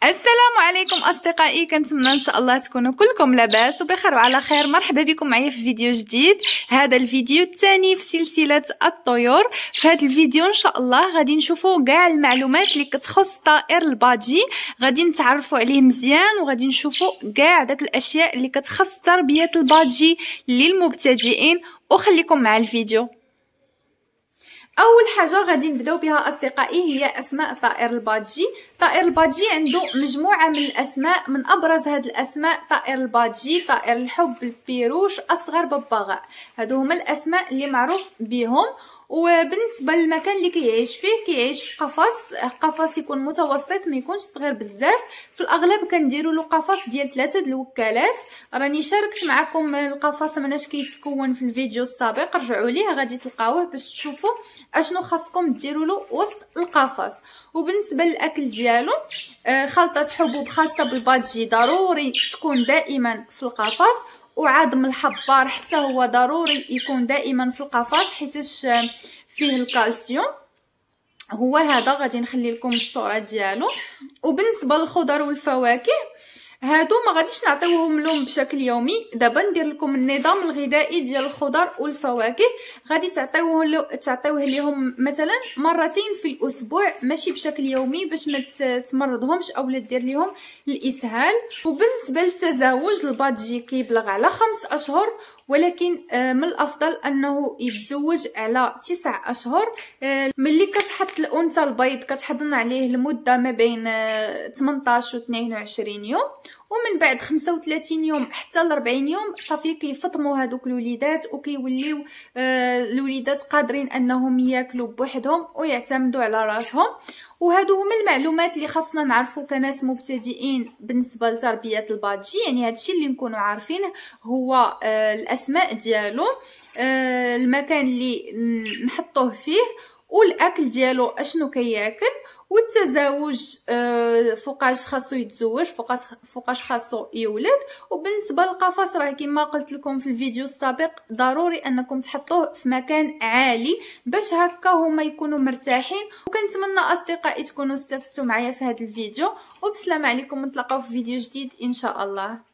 السلام عليكم اصدقائي، كنتمنى ان شاء الله تكونوا كلكم لاباس وبخير وعلى خير. مرحبا بكم معايا في فيديو جديد. هذا الفيديو الثاني في سلسله الطيور. في هذا الفيديو ان شاء الله غادي نشوفوا كاع المعلومات اللي كتخص طائر البادجي، غادي نتعرفوا عليه مزيان وغادي نشوفوا كاع داك الاشياء اللي كتخص تربيه البادجي للمبتدئين. وخليكم مع الفيديو. اول حاجه غادي نبداو بها اصدقائي هي اسماء طائر البادجي. طائر البادجي عنده مجموعه من الاسماء، من ابرز هذه الاسماء طائر البادجي، طائر الحب، البيروش، اصغر ببغاء. هادو هما الاسماء اللي معروف بهم. وبالنسبه للمكان اللي كيعيش فيه، كيعيش في قفص يكون متوسط، ما يكونش صغير بزاف. في الاغلب كنديروا له قفص ديال 3 د الوكالات. راني شاركت معكم القفص مناش كيتكون في الفيديو السابق، رجعوا ليه غادي تلقاوه باش تشوفوا اشنو خاصكم ديروا له وسط القفص. وبالنسبه للاكل ديالو، خلطه حبوب خاصه بالبادجي ضروري تكون دائما في القفص، وعظم الحبار حتى هو ضروري يكون دائما في القفص حيتاش فيه الكالسيوم. هو هذا غادي نخلي لكم الصوره ديالو. وبالنسبه للخضر والفواكه، هادو ما غاديش نعطيوهم لهم بشكل يومي. دابا ندير لكم النظام الغذائي ديال الخضر والفواكه. غادي تعطيوه لهم مثلا مرتين في الاسبوع، ماشي بشكل يومي باش ما تمرضهمش او لا دير لهم الاسهال. وبالنسبه للتزاوج، البادجي كيبلغ على 5 اشهر، ولكن من الافضل انه يتزوج على 9 اشهر. ملي كتحط الانثى البيض كتحضن عليه لمده ما بين 18 و 22 يوم، ومن بعد 35 يوم حتى ل 40 يوم صافي كيفطموا هذوك الوليدات وكيوليو الوليدات قادرين انهم ياكلوا بوحدهم ويعتمدوا على راسهم. وهادو هما المعلومات اللي خاصنا نعرفو كناس مبتدئين بالنسبه لتربيه البادجي. يعني هادشي اللي نكونوا عارفينه هو الاسماء ديالو، المكان اللي نحطوه فيه، والاكل ديالو اشنو كياكل، والتزاوج فوقاش خاصو يتزوج، فوقاش خاصو يولد. وبالنسبه للقفص راه كما قلت لكم في الفيديو السابق ضروري انكم تحطوه في مكان عالي باش هكا هما يكونوا مرتاحين. وكنتمنى اصدقائي تكونوا استفدتوا معايا في هذا الفيديو، وبسلام عليكم، نتلاقاو في فيديو جديد ان شاء الله.